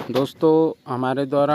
दोस्तों, हमारे द्वारा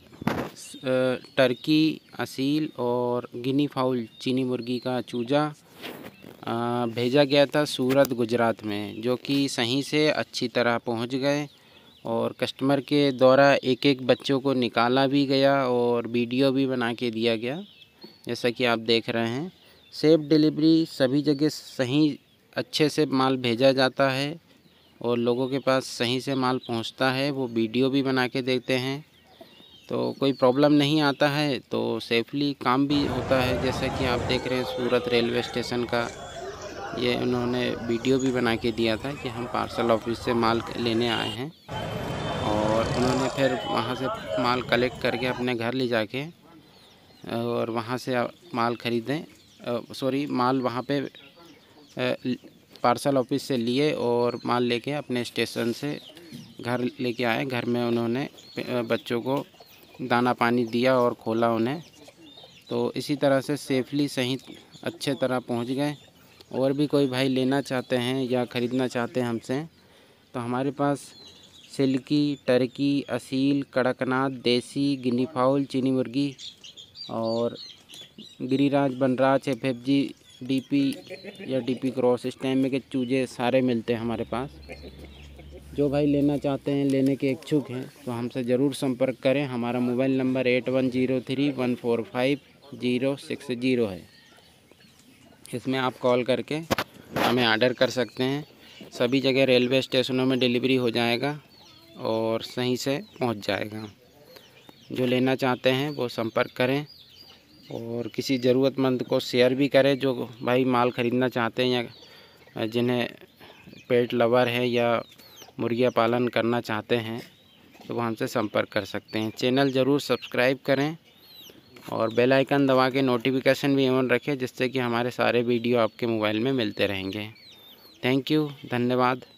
टर्की, असील और गिनी फाउल चीनी मुर्गी का चूजा भेजा गया था सूरत गुजरात में, जो कि सही से अच्छी तरह पहुंच गए और कस्टमर के द्वारा एक एक बच्चों को निकाला भी गया और वीडियो भी बना के दिया गया, जैसा कि आप देख रहे हैं। सेफ डिलीवरी, सभी जगह सही अच्छे से माल भेजा जाता है और लोगों के पास सही से माल पहुंचता है। वो वीडियो भी बना के देते हैं, तो कोई प्रॉब्लम नहीं आता है, तो सेफली काम भी होता है। जैसा कि आप देख रहे हैं सूरत रेलवे स्टेशन का ये उन्होंने वीडियो भी बना के दिया था कि हम पार्सल ऑफिस से माल लेने आए हैं, और उन्होंने फिर वहाँ से माल कलेक्ट करके अपने घर ले जाके और वहाँ से माल ख़रीदें, माल वहाँ पे पार्सल ऑफिस से लिए और माल लेके अपने स्टेशन से घर लेके आए। घर में उन्होंने बच्चों को दाना पानी दिया और खोला उन्हें, तो इसी तरह से सेफली सही अच्छे तरह पहुंच गए। और भी कोई भाई लेना चाहते हैं या ख़रीदना चाहते हैं हमसे, तो हमारे पास silky, turkey, Aseel, Kadaknath, desi, guinea fowl, चीनी मुर्गी और गिरिराज, बनराज, FFG, DP या DP क्रॉस, इस टाइम में के चूजे सारे मिलते हैं हमारे पास। जो भाई लेना चाहते हैं, लेने के इच्छुक हैं, तो हमसे ज़रूर संपर्क करें। हमारा मोबाइल नंबर 8103145060 है। इसमें आप कॉल करके हमें आर्डर कर सकते हैं। सभी जगह रेलवे स्टेशनों में डिलीवरी हो जाएगा और सही से पहुंच जाएगा। जो लेना चाहते हैं वो संपर्क करें और किसी ज़रूरतमंद को शेयर भी करें। जो भाई माल ख़रीदना चाहते हैं या जिन्हें पेट लवर है या मुर्गियाँ पालन करना चाहते हैं, तो वो हमसे संपर्क कर सकते हैं। चैनल ज़रूर सब्सक्राइब करें और बेल आइकन दबा के नोटिफिकेशन भी ऑन रखें, जिससे कि हमारे सारे वीडियो आपके मोबाइल में मिलते रहेंगे। थैंक यू, धन्यवाद।